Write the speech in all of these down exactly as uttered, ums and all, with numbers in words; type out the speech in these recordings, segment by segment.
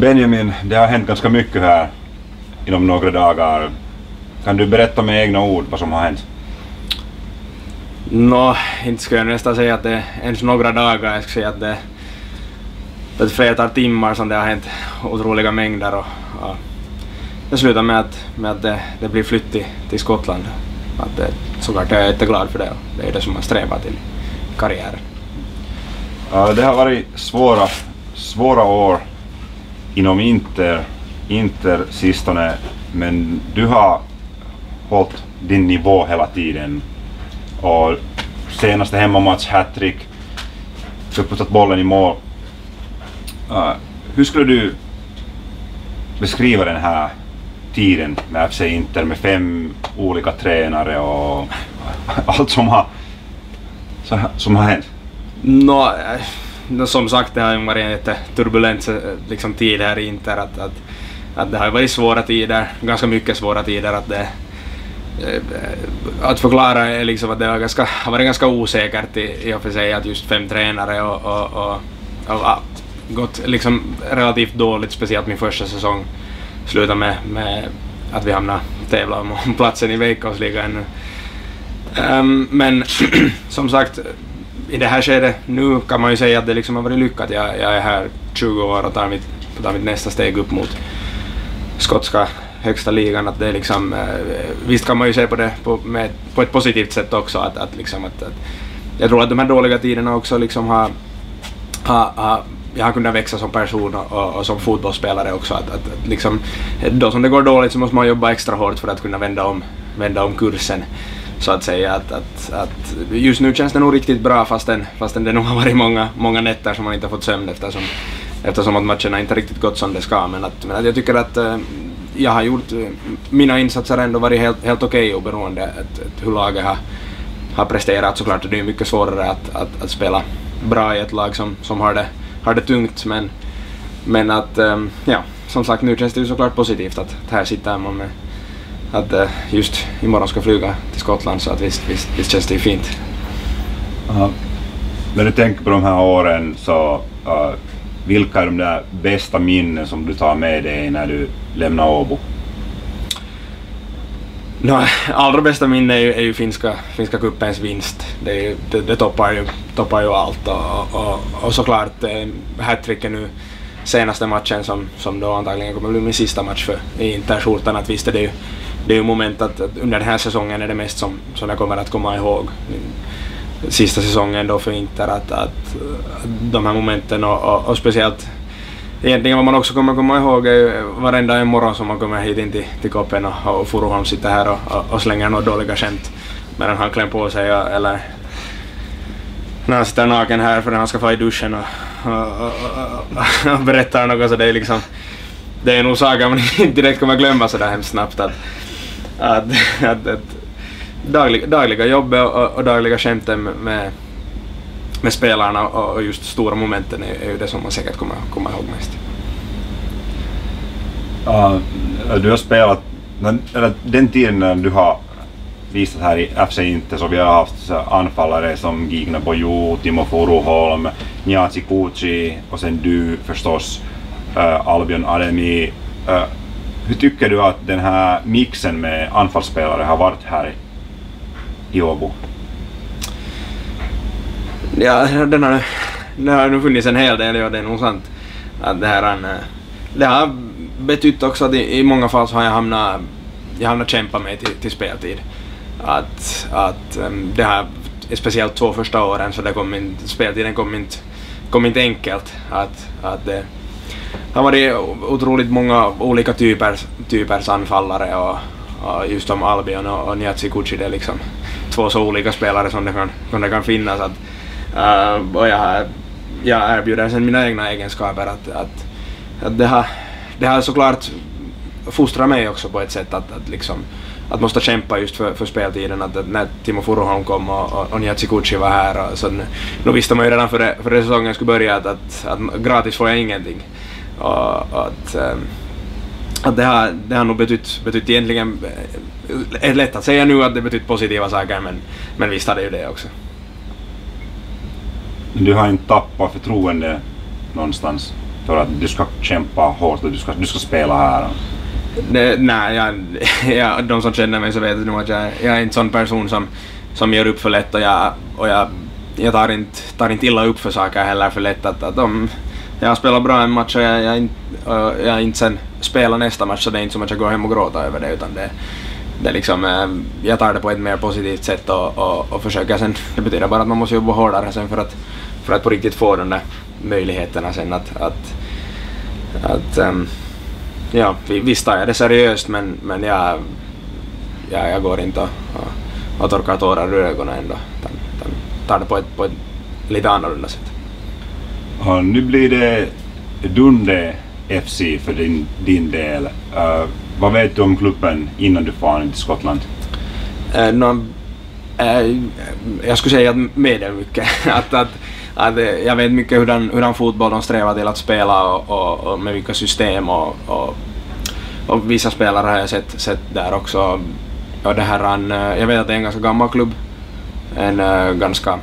Benjamin, det har hänt ganska mycket här inom några dagar. Kan du berätta med egna ord vad som har hänt? Nå, inte skulle jag nästan säga att det är ens några dagar. Jag skulle säga att det är ett flertal timmar som det har hänt otroliga mängder. Och, och det slutar med att, med att det, det blir flytt till, till Skottland. Att det, såklart jag är jätteglad för det. Det är det som man strävar till karriären. Uh, det har varit svåra, svåra år inom Inter, Inter sistone, men du har hållit din nivå hela tiden. Och senaste hemmamatch hattrick, du har puttat bollen i mål. Uh, hur skulle du beskriva den här tiden med F C Inter med fem olika tränare och allt som har, som har hänt? Nå, no, som sagt, det har ju varit en jätte turbulent liksom, tid här i Inter. Att, att, att det har varit svåra tider, ganska mycket svåra tider. Att, det, att förklara är liksom att det har, ganska, har varit ganska osäkert i, i och för sig att just fem tränare och, och, och, och, och gått liksom relativt dåligt, speciellt min första säsong. Sluta med, med att vi hamnar tävla om platsen i Veikkausligan ännu. Um, men som sagt, i det här skedet nu kan man ju säga att det liksom har varit lyckat. Jag, jag är här tjugo år och tar mitt, tar mitt nästa steg upp mot skotska högsta ligan. Att det är liksom, visst kan man ju se på det på, med, på ett positivt sätt också. Att, att liksom att, att, jag tror att de här dåliga tiderna också liksom har, har, har jag har kunnat växa som person och, och, och som fotbollsspelare också. Att, att, att liksom, då som det går dåligt så måste man jobba extra hårt för att kunna vända om, vända om kursen. Så att säga att, att, att just nu känns det nog riktigt bra fastän, fastän det nog har varit många, många nätter som man inte har fått sömn eftersom, eftersom att matcherna inte riktigt gått som det ska. Men, att, men att jag tycker att äh, jag har gjort, äh, mina insatser ändå varit helt, helt okej okay, oberoende att, att hur laget har, har presterat. Såklart det är mycket svårare att, att, att spela bra i ett lag som, som har, det, har det tungt. Men, men att, äh, ja, som sagt nu känns det ju såklart positivt att, att här sitter man med att uh, just imorgon ska flyga till Skottland, så att visst, visst, visst känns det ju fint. Uh, när du tänker på de här åren så uh, vilka är de där bästa minnen som du tar med dig när du lämnar Åbo? No, allra bästa minne är ju, är ju finska, finska kuppens vinst. Det, är ju, det, det toppar, ju, toppar ju allt och, och, och såklart eh, hattricken nu senaste matchen som, som då antagligen kommer bli min sista match för i Interskjortan. Att visst är det ju det är ju moment att, att under den här säsongen är det mest som, som jag kommer att komma ihåg. Sista säsongen då för Inter, att, att, att de här momenten och, och, och speciellt egentligen vad man också kommer komma ihåg är ju varenda en morgon som man kommer hit in till, till Koppen och, och Furuholm sitter här och, och, och slänger några dåliga skämt medan han klämmer på sig och, eller när han sitter naken här för att han ska få i duschen och, och, och, och, och berättar något, så det är liksom det är nog saker man inte direkt kommer glömma så där hemskt snabbt. Att, att, att, att dagliga, dagliga jobb och, och dagliga skämten med, med spelarna och, och just stora momenten är, är ju det som man säkert kommer komma ihåg mest. Uh, du har spelat, eller den tiden när du har visat här i F C Inter, så vi har haft anfallare som Gigna Boju, Timo Furuholm, Njazi Kuuci och sen du förstås, uh, Albion Ademi. Uh, hur tycker du att den här mixen med anfallsspelare har varit här i Åbo? Ja, den har, den har nu funnits en hel del, och det är nog sant att det här det har betytt också att i, i många fall så har jag hamnat jag hamnat kämpa mig till, till speltid. Att, att um, det här speciellt två första åren så det kom in, speltiden kom inte, kom inte enkelt. Att, att det har varit otroligt många olika typer, typers anfallare och, och just som Albion och, och Njazi Kuuci, det är liksom två så olika spelare som det kan, som det kan finnas. Att, uh, och jag, jag erbjuder sen mina egna egenskaper att, att, att det, har, det har såklart fostrat mig också på ett sätt att, att liksom att måste kämpa just för, för speltiden. Att, att när Timo Furuholm kom och, och, och Njazi Kuuci var här, och så, nu visste man ju redan före, före säsongen skulle börja att, att, att gratis får jag ingenting. Och, och att, att det, har, det har nog betytt, betytt egentligen, är lätt att säga nu att det betytt positiva saker, men, men visst har det ju det också. Du har inte tappat förtroende någonstans för att du ska kämpa hårt och du ska, du ska spela här? Det, nej, jag, jag, de som känner mig så vet nog att jag, jag är inte sån person som, som gör upp för lätt, och jag, och jag, jag tar, inte, tar inte illa upp för saker heller för lätt. Att, att om jag spelar bra en match och jag, jag, och jag inte sen spelar nästa match, så det är inte som att jag går hem och gråter över det, utan det, det liksom, jag tar det på ett mer positivt sätt och, och, och försöker sen. Det betyder bara att man måste jobba hårdare sen för att, för att på riktigt få de där möjligheterna sen att, att, att um, ja, visst tar jag det seriöst, men, men jag, jag, jag går inte och, och, och torkar tårar ur ögonen ändå. Utan, utan tar det på ett, på ett lite annorlunda sätt. Ja, nu blir det Dundee F C för din, din del. Uh, vad vet du om klubben innan du far till Skottland? Uh, no, uh, jag skulle säga att med mycket. att, att, att, jag vet mycket hur den, hur den fotboll de strävar till att spela och, och, och med vilka system och, och, och vissa spelare har jag sett, sett där också. Och det här, en, jag vet att det är en ganska gammal klubb, en uh, ganska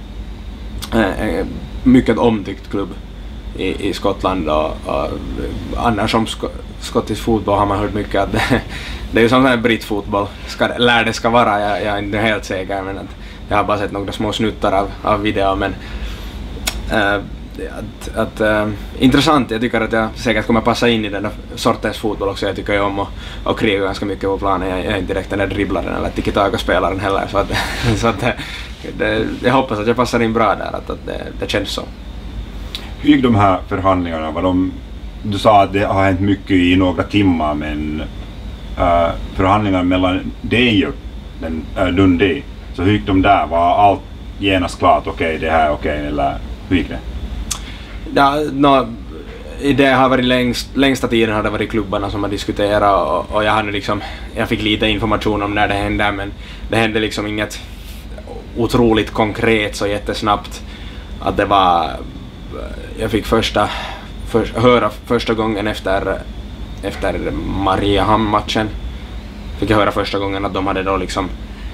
uh, mycket omtyckt klubb i, i Skottland, och, och annars om sk skottisk fotboll har man hört mycket att det, det är ju som här brittfotboll ska, lär det ska vara, jag, jag är inte helt säker, men att jag har bara sett några små snuttar av, av video, men uh, att, att, uh, intressant. Jag tycker att jag säkert kommer passa in i den där sortens fotboll också. Jag tycker ju om att, att kriga ganska mycket på planen. Jag, jag är inte direkt den där dribblaren eller tiki-taka-spelaren heller, så att, så att det, jag hoppas att jag passar in bra där, att, att det, det känns så. Hur gick de här förhandlingarna? Var de, du sa att det har hänt mycket i några timmar, men uh, förhandlingar mellan dig och den, uh, Dundee, så hur gick de där? Var allt genast klart? Okej, okay, det här är okej, okay, eller hur gick det? Ja, no, i det har varit längst, längsta tiden har det varit klubbarna som har diskuterat, och, och jag hade liksom, jag fick lite information om när det hände, men det hände liksom inget otroligt konkret så jättesnabbt. Att det var, jag fick första, för, höra första gången efter, efter Mariehamn-matchen, fick jag höra första gången att de hade då liksom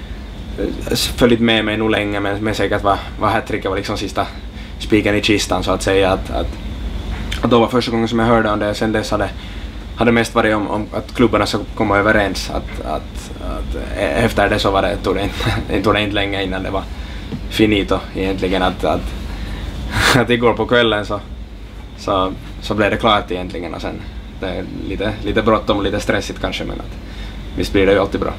följt med mig nog länge, men, men säkert var, var hattricket var liksom sista spiken i kistan, så att säga. Att, att, att då var första gången som jag hörde om det. Sen dess hade, hade mest varit om, om att klubbarna ska komma överens. Att, att, att efter det så var det, tog det inte, tog det inte länge innan det var finito egentligen. Att, att, att igår på kvällen så, så, så blev det klart egentligen, och sen det är lite, lite bråttom och lite stressigt kanske, men att visst blir det ju alltid bra.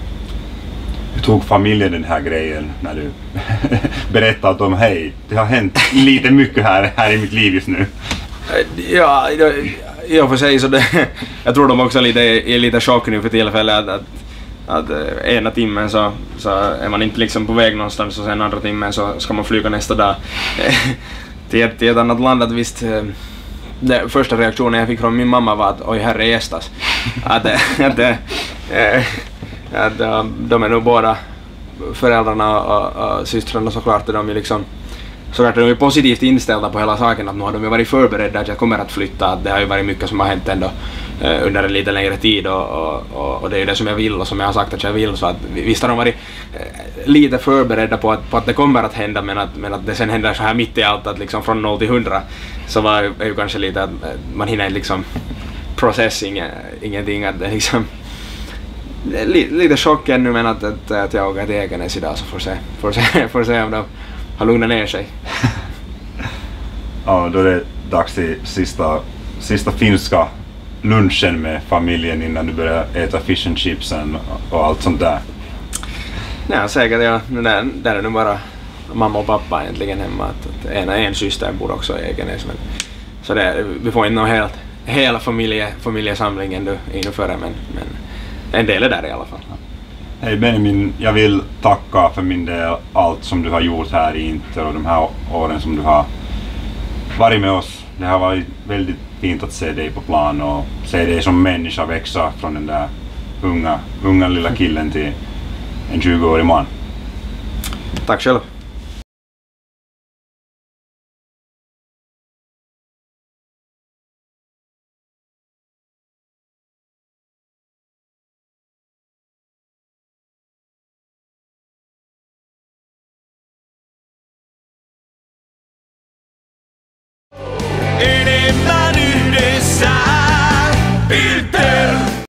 Hur tog familjen den här grejen när du berättade att om hej, det har hänt lite mycket här, här i mitt liv just nu? Ja, jag får säga så det, jag tror de också är lite, är lite chock nu för tillfället att, att, att ena timmen så, så är man inte liksom på väg någonstans, och sen andra timmen så ska man flyga nästa dag till ett, till ett annat land. Att visst, det, första reaktionen jag fick från min mamma var att oj herre gästas, att, att, att att de är nog båda föräldrarna och, och systrarna, såklart är de ju liksom, såklart är de ju positivt inställda på hela saken, att nu har de ju varit förberedda att jag kommer att flytta, att det har ju varit mycket som har hänt ändå eh, under en lite längre tid, och, och, och, och det är ju det som jag vill och som jag har sagt att jag vill, så att visst har de varit eh, lite förberedda på att, på att det kommer att hända, men att, men att det sen händer så här mitt i allt, att liksom från noll till hundra, så var ju, är ju kanske lite att man hinner liksom processing, ingenting, att det liksom lite chock ännu, men att, att, att jag åker till Ekenäs idag, så får se, får se, får se om de har lugnat ner sig. Ja, då är det dags till sista, sista finska lunchen med familjen innan du börjar äta fish and chipsen och allt sånt där. Ja, säkert. Ja. Där, där är nu bara mamma och pappa egentligen hemma. Att, att ena en syster bor också i Ekenäs, men så det, vi får inte någon helt, hela familje, familjesamlingen nu innan före, men, men en del är där i alla fall. Hej Benjamin, jag vill tacka för min del allt som du har gjort här i Inter och de här åren som du har varit med oss. Det har varit väldigt fint att se dig på plan och se dig som människa växa från den där unga, unga lilla killen till en tjugoårig man. Tack själv. Enemmän kryssa